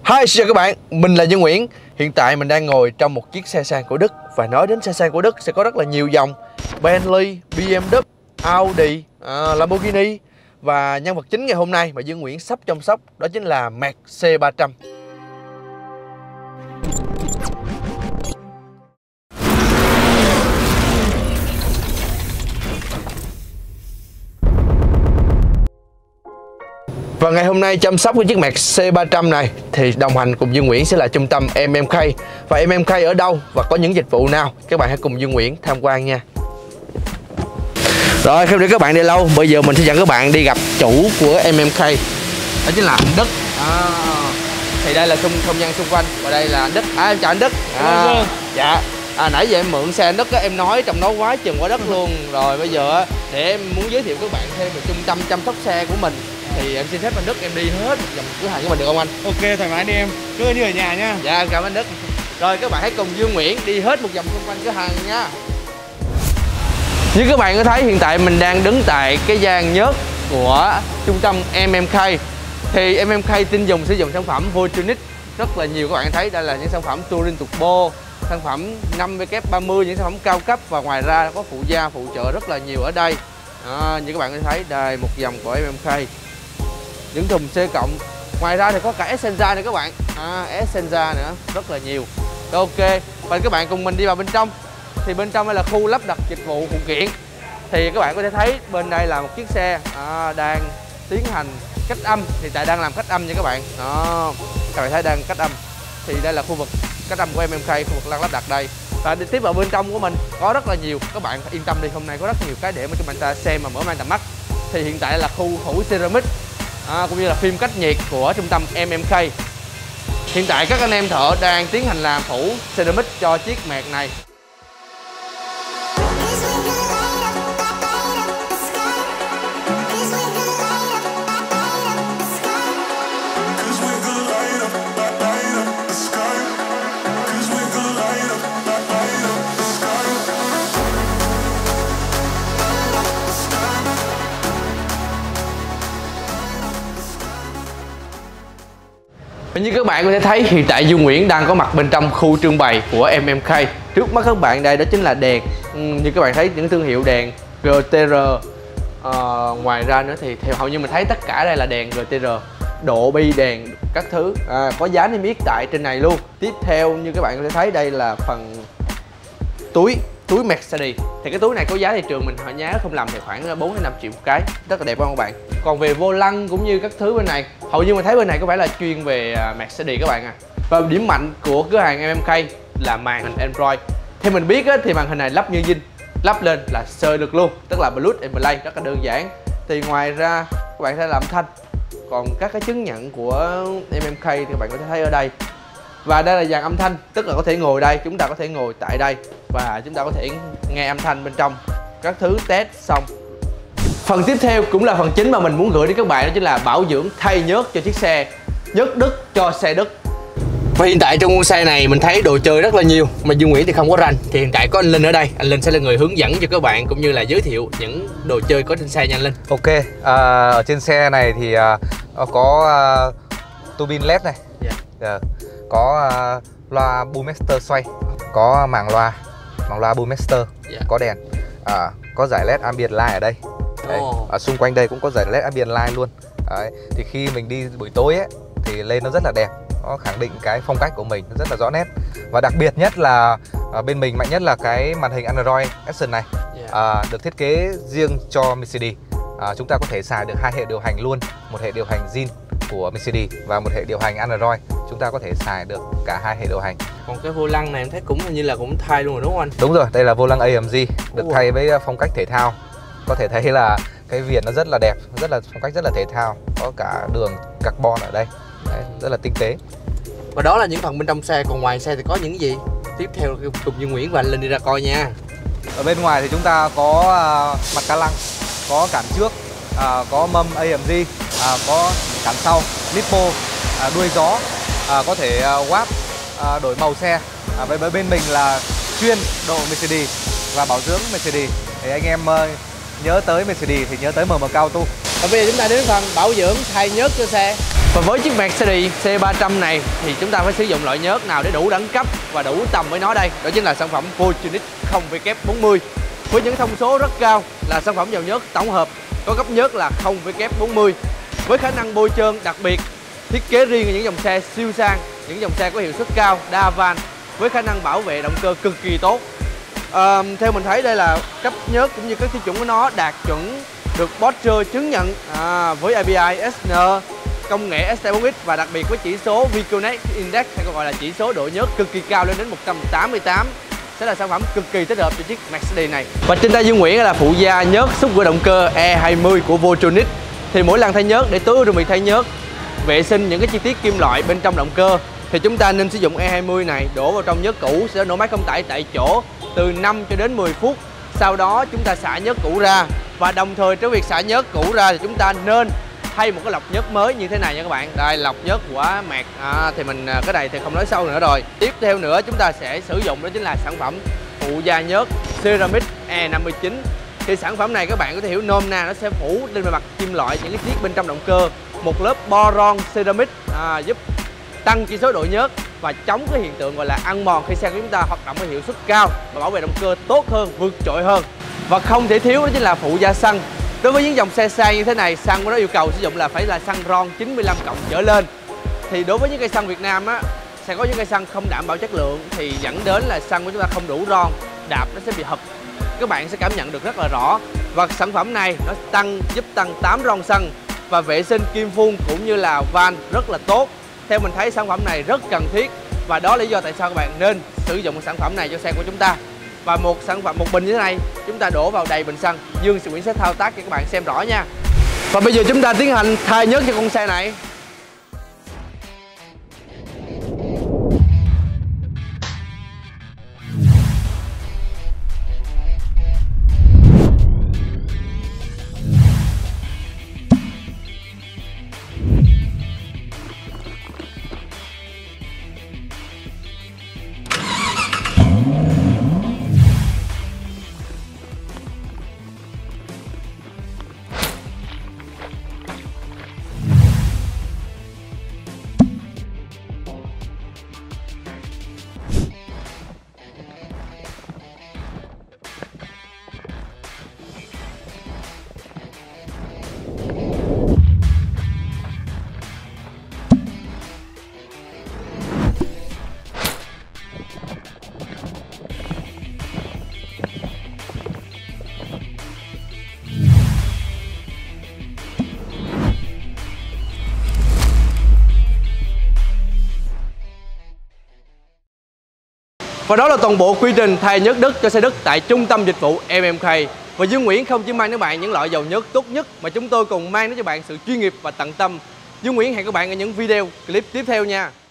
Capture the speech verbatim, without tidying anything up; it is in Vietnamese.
Hi, xin chào các bạn, mình là Duy Nguyễn. Hiện tại mình đang ngồi trong một chiếc xe sang của Đức. Và nói đến xe sang của Đức sẽ có rất là nhiều dòng: Bentley, bê em vê, Audi, uh, Lamborghini. Và nhân vật chính ngày hôm nay mà Duy Nguyễn sắp chăm sóc đó chính là Merc C ba trăm. Và ngày hôm nay chăm sóc cái chiếc Merc C ba trăm này thì đồng hành cùng Duy Nguyễn sẽ là trung tâm em em ca. Và em em ca ở đâu và có những dịch vụ nào, các bạn hãy cùng Duy Nguyễn tham quan nha. Rồi, không để các bạn đi lâu, bây giờ mình sẽ dẫn các bạn đi gặp chủ của em em ca. Đó chính là anh Đức. À, thì đây là xung không gian xung quanh và đây là anh Đức. À, em chào anh Đức. À, dạ. À, nãy giờ em mượn xe anh Đức á, em nói trong đó quá chừng quá đất luôn. Rồi bây giờ để em muốn giới thiệu các bạn thêm về trung tâm chăm sóc xe của mình thì em xin phép anh Đức em đi hết vòng cửa hàng của mình được không anh? Ok, thoải mái đi em, cứ như ở nhà nhá. Dạ, cảm ơn anh Đức. Rồi các bạn hãy cùng Duy Nguyễn đi hết một vòng xung quanh cửa hàng nha. Như các bạn có thấy hiện tại mình đang đứng tại cái gian nhớt của trung tâm em em ca. Thì em em ca tin dùng sử dụng sản phẩm Voltronic rất là nhiều, các bạn thấy đây là những sản phẩm Touring Turbo, sản phẩm năm W ba mươi, những sản phẩm cao cấp và ngoài ra có phụ gia phụ trợ rất là nhiều ở đây. À, như các bạn có thấy đây một dòng của em em ca, những thùng C cộng, ngoài ra thì có cả Essenza nữa các bạn, à, Essenza nữa rất là nhiều. Ok, và các bạn cùng mình đi vào bên trong. Thì bên trong đây là khu lắp đặt dịch vụ phụ kiện. Thì các bạn có thể thấy bên đây là một chiếc xe à, đang tiến hành cách âm, thì tại đang làm cách âm nha các bạn. Đó, các bạn thấy đang cách âm. Thì đây là khu vực cách âm của em em ca, khu vực đang lắp đặt đây. Và đi tiếp vào bên trong của mình có rất là nhiều, các bạn yên tâm đi, hôm nay có rất nhiều cái để mà chúng ta xem mà mở mang tầm mắt. Thì hiện tại là khu phủ ceramic à, cũng như là phim cách nhiệt của trung tâm em em ca. Hiện tại các anh em thợ đang tiến hành làm phủ ceramic cho chiếc Merc này. Như các bạn có thể thấy hiện tại Duy Nguyễn đang có mặt bên trong khu trưng bày của em em ca. Trước mắt các bạn đây đó chính là đèn, như các bạn thấy những thương hiệu đèn giê tê rờ. à, Ngoài ra nữa thì theo hầu như mình thấy tất cả đây là đèn giê tê rờ, độ bi đèn các thứ, à, có giá niêm yết tại trên này luôn. Tiếp theo như các bạn có thể thấy đây là phần túi túi Mercedes. Thì cái túi này có giá thị trường mình họ nhớ không lầm thì khoảng bốn đến năm triệu một cái, rất là đẹp không các bạn. Còn về vô lăng cũng như các thứ bên này, hầu như mình thấy bên này có vẻ là chuyên về Mercedes các bạn à. Và điểm mạnh của cửa hàng em em ca là màn hình Android. Theo mình biết á, thì màn hình này lắp như zin, lắp lên là sơi được luôn, tức là Bluetooth and Play, rất là đơn giản. Thì ngoài ra các bạn thấy là âm thanh, còn các cái chứng nhận của em em ca thì các bạn có thể thấy ở đây. Và đây là dàn âm thanh, tức là có thể ngồi đây, chúng ta có thể ngồi tại đây và chúng ta có thể nghe âm thanh bên trong, các thứ test xong. Phần tiếp theo cũng là phần chính mà mình muốn gửi đến các bạn, đó chính là bảo dưỡng thay nhớt cho chiếc xe, nhớt Đức cho xe Đức. Và hiện tại trong con xe này mình thấy đồ chơi rất là nhiều, mà Duy Nguyễn thì không có rành. Thì hiện tại có anh Linh ở đây, anh Linh sẽ là người hướng dẫn cho các bạn cũng như là giới thiệu những đồ chơi có trên xe nha anh Linh. Ok, à, ở trên xe này thì à, có à, tua bin led này, yeah. Yeah. Có uh, loa Boommaster xoay, có màng loa, màng loa Boommaster, yeah. Có đèn, à, có giải led ambient light ở đây. Đấy, oh. Ở xung quanh đây cũng có giải led ambient light luôn. Đấy, thì khi mình đi buổi tối ấy, thì lên nó rất là đẹp, nó khẳng định cái phong cách của mình, nó rất là rõ nét. Và đặc biệt nhất là à, bên mình mạnh nhất là cái màn hình Android Action này, yeah. à, được thiết kế riêng cho Mercedes. À, chúng ta có thể xài được hai hệ điều hành luôn, một hệ điều hành zin của Mercedes và một hệ điều hành Android. Chúng ta có thể xài được cả hai hệ điều hành. Còn cái vô lăng này em thấy cũng như là cũng thay luôn rồi đúng không anh? Đúng rồi, đây là vô lăng a em giê được Ủa. thay với phong cách thể thao. Có thể thấy là cái viền nó rất là đẹp, rất là phong cách rất là thể thao, có cả đường carbon ở đây. Đấy, rất là tinh tế. Và đó là những phần bên trong xe, còn ngoài xe thì có những gì? Tiếp theo cùng Duy Nguyễn và anh Linh đi ra coi nha. Ở bên ngoài thì chúng ta có uh, mặt ca lăng, có cản trước, uh, có mâm a em giê, uh, có cản sau, lipo, uh, đuôi gió, uh, có thể uh, warp, uh, đổi màu xe. Uh, với bên mình là chuyên độ Mercedes và bảo dưỡng Mercedes. Thì anh em uh, nhớ tới Mercedes thì nhớ tới em em ca Auto. Và bây giờ chúng ta đến phần bảo dưỡng thay nhớt cho xe. Và với chiếc Mercedes C ba trăm này thì chúng ta phải sử dụng loại nhớt nào để đủ đẳng cấp và đủ tầm với nó đây. Đó chính là sản phẩm Voltronic không W bốn mươi. Với những thông số rất cao là sản phẩm dầu nhớt tổng hợp có cấp nhớt là không W bốn mươi. Với khả năng bôi trơn đặc biệt, thiết kế riêng cho những dòng xe siêu sang, những dòng xe có hiệu suất cao, đa van với khả năng bảo vệ động cơ cực kỳ tốt. À, theo mình thấy đây là cấp nhớt cũng như các tiêu chuẩn của nó đạt chuẩn được Porsche chứng nhận à, với a pê i ét en, công nghệ S T bốn X và đặc biệt với chỉ số V-Connect Index hay còn gọi là chỉ số độ nhớt cực kỳ cao lên đến một trăm tám mươi tám sẽ là sản phẩm cực kỳ thích hợp cho chiếc Mercedes này. Và trên tay Dương Nguyễn là phụ gia nhớt xúc của động cơ E hai mươi của Voltronic. Thì mỗi lần thay nhớt để tối ưu việc thay nhớt, vệ sinh những cái chi tiết kim loại bên trong động cơ thì chúng ta nên sử dụng E hai mươi này đổ vào trong nhớt cũ sẽ nổ máy không tải tại chỗ từ năm cho đến mười phút. Sau đó chúng ta xả nhớt cũ ra và đồng thời trong việc xả nhớt cũ ra thì chúng ta nên thay một cái lọc nhớt mới như thế này nha các bạn. Đây, lọc nhớt của Mạc à, thì mình cái này thì không nói sâu nữa rồi. Tiếp theo nữa chúng ta sẽ sử dụng đó chính là sản phẩm phụ gia nhớt Ceramic E năm mươi chín. Thì sản phẩm này các bạn có thể hiểu nôm na nó sẽ phủ lên bề mặt kim loại những cái chiếc bên trong động cơ một lớp boron ceramic à, giúp tăng chỉ số độ nhớt và chống cái hiện tượng gọi là ăn mòn khi xe của chúng ta hoạt động với hiệu suất cao và bảo vệ động cơ tốt hơn, vượt trội hơn. Và không thể thiếu đó chính là phụ gia xăng. Đối với những dòng xe sang như thế này, xăng của nó yêu cầu sử dụng là phải là xăng RON chín mươi lăm cộng trở lên. Thì đối với những cây xăng Việt Nam á, sẽ có những cây xăng không đảm bảo chất lượng thì dẫn đến là xăng của chúng ta không đủ RON, đạp nó sẽ bị hụt. Các bạn sẽ cảm nhận được rất là rõ. Và sản phẩm này nó tăng giúp tăng tám RON xăng và vệ sinh kim phun cũng như là van rất là tốt. Theo mình thấy sản phẩm này rất cần thiết và đó là lý do tại sao các bạn nên sử dụng sản phẩm này cho xe của chúng ta. Và một sản phẩm một bình như thế này chúng ta đổ vào đầy bình xăng. Dương Nguyễn sẽ thao tác cho các bạn xem rõ nha. Và bây giờ chúng ta tiến hành thay nhớt cho con xe này. Và đó là toàn bộ quy trình thay nhớt Đức cho xe Đức tại trung tâm dịch vụ em em ca. Và Dương Nguyễn không chỉ mang đến bạn những loại dầu nhớt tốt nhất mà chúng tôi còn mang đến cho bạn sự chuyên nghiệp và tận tâm. Dương Nguyễn hẹn các bạn ở những video clip tiếp theo nha.